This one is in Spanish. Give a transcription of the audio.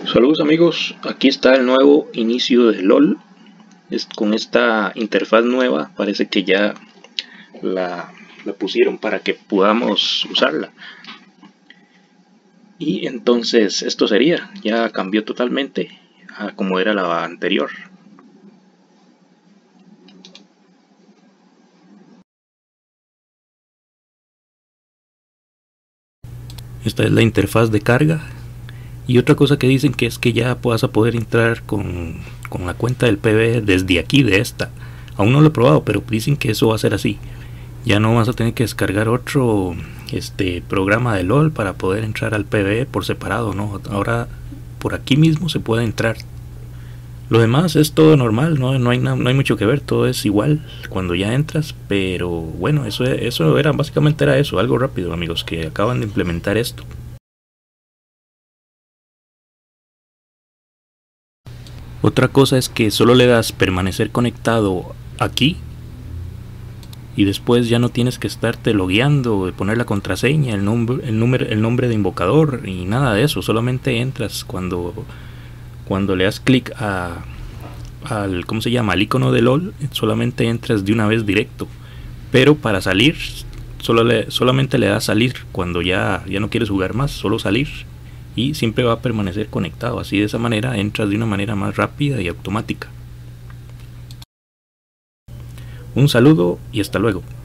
Saludos amigos, aquí está el nuevo inicio de LOL. Con esta interfaz nueva parece que ya la pusieron para que podamos usarla. Y entonces esto sería, ya cambió totalmente a como era la anterior. Esta es la interfaz de carga. Y otra cosa que dicen que es que ya vas a poder entrar con la cuenta del PvE desde aquí, de esta. Aún no lo he probado, pero dicen que eso va a ser así. Ya no vas a tener que descargar otro programa de LOL para poder entrar al PvE por separado, ¿no? Ahora por aquí mismo se puede entrar. Lo demás es todo normal, no hay mucho que ver, todo es igual cuando ya entras, pero bueno, eso era básicamente era eso, algo rápido amigos, que acaban de implementar esto. Otra cosa es que solo le das permanecer conectado aquí y después ya no tienes que estarte logueando, poner la contraseña, el nombre de invocador y nada de eso. Solamente entras cuando le das clic al ¿cómo se llama? Al icono de LOL, solamente entras de una vez directo. Pero para salir solamente le das salir cuando ya no quieres jugar más, solo salir. Y siempre va a permanecer conectado, así de esa manera entras de una manera más rápida y automática. Un saludo y hasta luego.